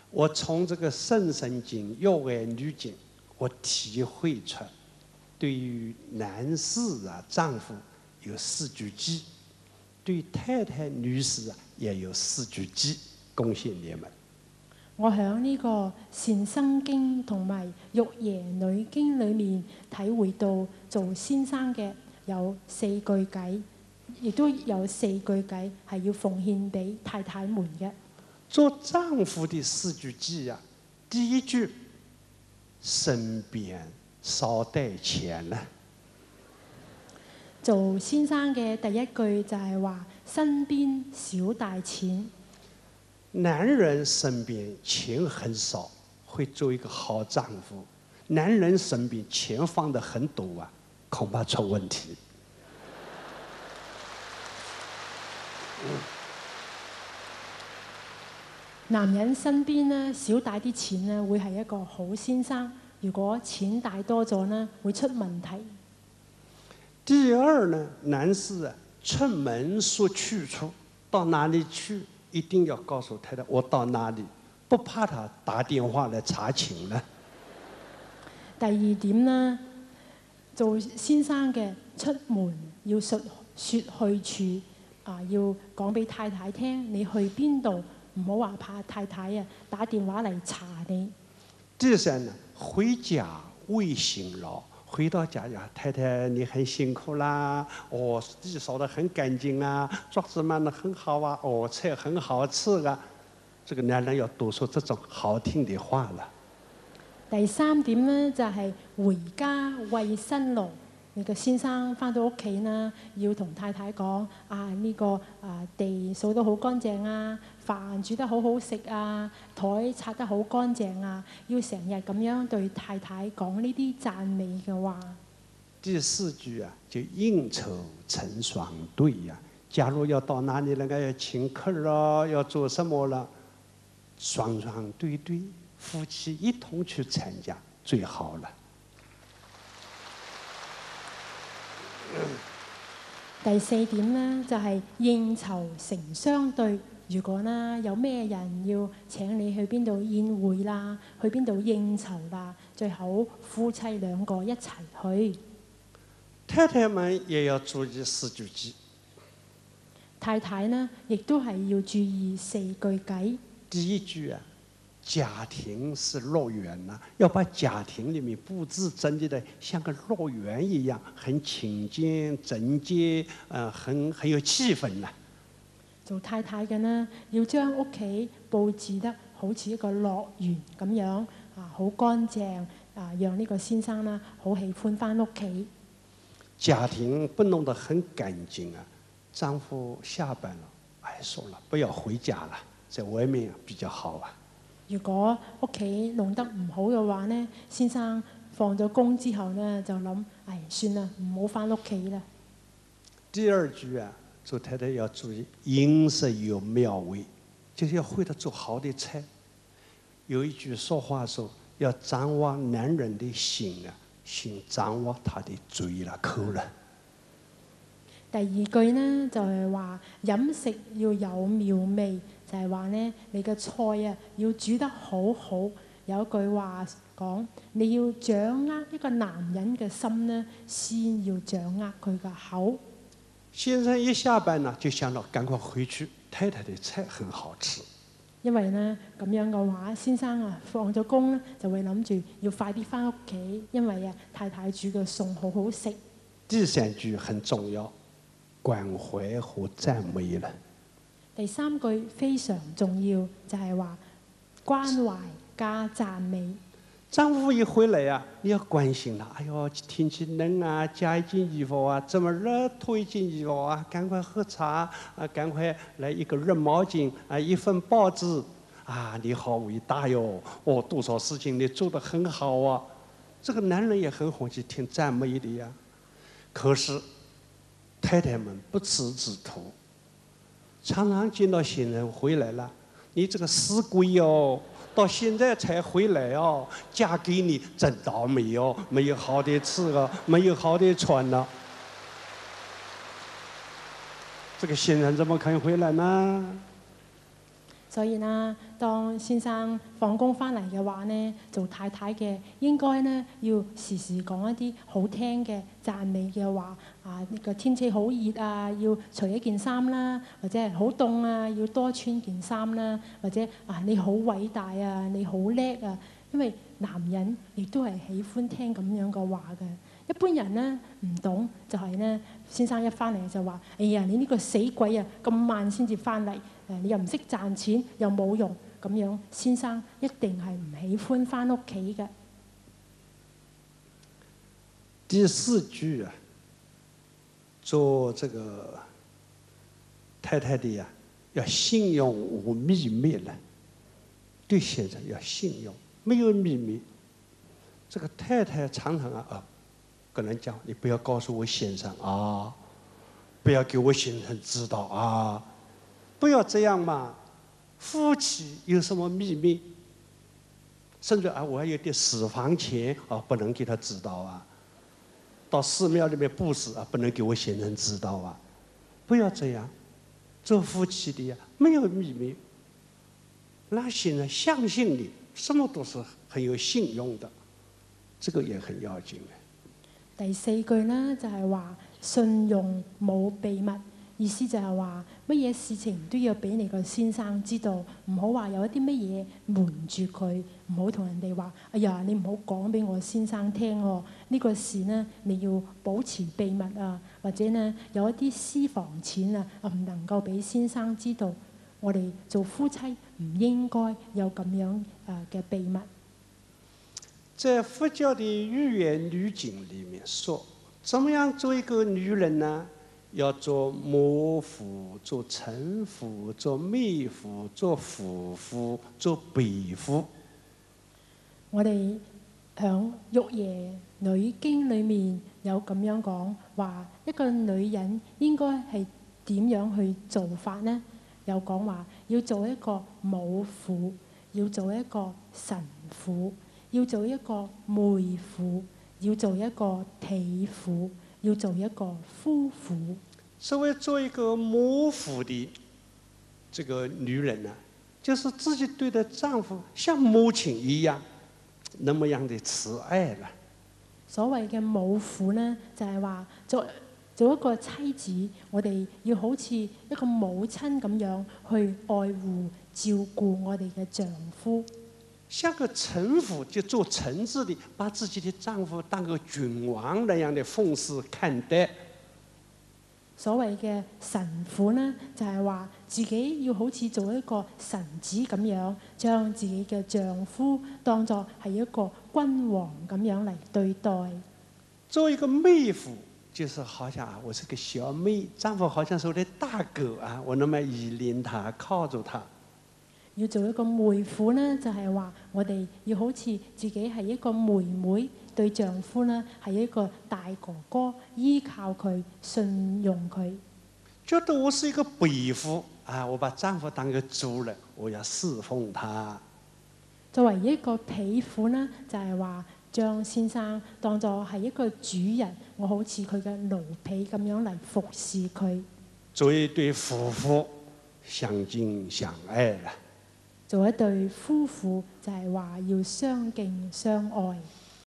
我从这个《圣圣经·约翰女经》，我体会出，对于男士啊，丈夫有4句偈，对太太、女士啊也有4句偈，恭喜你们。 我喺呢個《善生經》同埋《玉耶女經》裏面體會到，做先生嘅有4句偈，亦都有4句偈係要奉獻俾太太們嘅。 做丈夫的4句偈啊，第1句，身邊少帶錢啦。 做先生嘅第1句就係話身邊少帶錢。 男人身邊錢很少，會做一個好丈夫；男人身邊錢放得很多啊，恐怕出問題。 男人身邊咧少帶啲錢咧，會係一個好先生；如果錢帶多咗咧，會出問題。 第2呢，男士啊，出門說去處，到哪裡去？一定要告訴太太我到哪裡，不怕他打電話來查情呢。 第2點呢，做先生嘅出門要說去處要講俾太太聽，你去邊度，唔好話怕太太啊打電話嚟查你。 第3呢，回家未辛勞。回到家呀，太太你很辛苦啦，地掃得很乾淨啊，桌子滿得很好啊，菜很好吃啊。這個男人要多說這種好聽的話了。 第3點呢，就係回家為辛勞。你個先生返到屋企呢，要同太太講呢個地掃得好乾淨啊，飯煮得好好食啊，枱擦得好乾淨啊，要成日咁樣對太太講呢啲讚美嘅話。 第4句啊，就應酬成雙對呀。假如要到哪裡那個要請客了，要做什麼了，雙雙對對，夫妻一同去參加最好了。 第4點呢，就係應酬成雙對。如果呢有咩人要請你去邊度宴會啦，去邊度應酬啦，最好夫妻2個一齊去。 太太們也要注意4句偈。 太太呢，亦都係要注意4句偈。 第1句啊，家庭是樂園呐，要把家庭裡面佈置整理得像個樂園一樣，很清潔、整潔，很有氣氛呐。 做太太嘅呢，要將屋企佈置得好似一個樂園咁樣好乾淨讓呢個先生呢好喜歡返屋企。 家庭不弄得很乾淨啊，丈夫下班了，說了不要回家了，在外面比較好啊。 如果屋企弄得唔好嘅話呢，先生放咗工之後呢，就諗算啦，唔好返屋企啦。 第2句啊，做太太要注意飲食有妙味，就是要會得做好的菜。有一句說話說，要掌握男人的心啊，心掌握他的嘴啦、口啦。 第2句呢，就係話飲食要有妙味，就係話呢，你嘅菜要煮得好好。有一句話講，你要掌握一個男人嘅心呢，先要掌握佢嘅口。 先生一下班呢，就想到趕快回去，太太的菜很好吃。 因為呢咁樣嘅話，先生放咗工呢，就會諗住要快啲返屋企，因為太太煮嘅餸好好食。 第3句很重要，關懷和讚美了。 第3句非常重要，就係話關懷加讚美。 丈夫一回來啊，你要關心他。哎呦，天氣冷啊，加一件衣服啊；這麼熱，脫一件衣服啊。趕快喝茶趕快來一個熱毛巾一份報紙你好偉大喲！多少事情你做得很好啊。這個男人也很歡喜聽讚美的呀。可是太太們不知之徒，常常見到新人回來了，你這個死鬼喲！到現在才回來哦，嫁給你真倒霉哦，沒有好的吃哦，沒有好的穿了。這個新人怎麼肯回來呢？ 所以呢，當先生放工翻嚟嘅話呢，做太太嘅應該呢要時時講一啲好聽嘅讚美嘅話。呢個天氣好熱啊，要除一件衫啦；或者係好凍啊，要多穿件衫啦；或者你好偉大啊，你好叻啊。因為男人亦都係喜歡聽咁樣嘅話嘅。一般人呢唔懂，就係呢先生一翻嚟就話：哎呀，你呢個死鬼啊，咁慢先至翻嚟，你又唔識賺錢，又冇用，咁樣先生一定係唔喜歡翻屋企嘅。 第4句啊，做這個太太的呀，要信用無秘密了。對先生要信用，沒有秘密。這個太太常常跟人講，你不要告訴我先生啊，不要給我先生知道啊，不要這樣嘛。夫妻有什麼秘密？甚至我還有點私房錢不能給他知道啊。到寺廟裏面布施不能給我先生知道啊。不要這樣，做夫妻的呀，沒有秘密。讓先生相信你，什麼都是很有信用的，這個也很要緊嘅。 第4句呢就係話信用冇秘密，意思就係話乜嘢事情都要俾你個先生知道，唔好話有一啲乜嘢瞞住佢，唔好同人哋話：哎呀，你唔好講俾我先生聽喎，呢個事呢你要保持秘密啊，或者呢有一啲私房錢啊唔能夠俾先生知道。我哋做夫妻唔應該有咁樣嘅秘密。 在佛教的寓言女經裏面說，怎麼樣做一個女人呢？要做母婦，做臣婦，做妹婦，做婦婦，做婢婦。 我哋響《玉爺女經》裏面有咁樣講話，一個女人應該係點樣去做法呢？有講話要做一個母婦，要做一個臣婦，要做一個妹婦，要做一個婢婦，要做一個夫婦。 所謂做一個母婦的這個女人呢，就是自己對待丈夫像母親一樣，那麼樣的慈愛了。 所謂嘅母婦呢，就係話做一個妻子，我哋要好似一個母親咁樣去愛護照顧我哋嘅丈夫。 像個臣婦就做臣子的，把自己的丈夫當個君王那樣的奉侍看待。 所謂嘅臣婦呢，就係話自己要好似做一個臣子咁樣，將自己嘅丈夫當作係一個君王咁樣嚟對待。 做一個妹婦，就是好像我是個小妹，丈夫好像是我的大哥啊，我那麼依戀他，靠住他。 要做一個妹婦呢，就係話我哋要好似自己係一個妹妹，對丈夫呢係一個大哥哥，依靠佢，信用佢。 覺得我是一個婢婦啊，我把丈夫當個主人，我要侍奉他。 作為一個婢婦呢，就係話將先生當作係一個主人，我好似佢嘅奴婢咁樣嚟服侍佢。 做一對夫婦，相敬相愛啦。 做一對夫婦就係話要相敬相愛。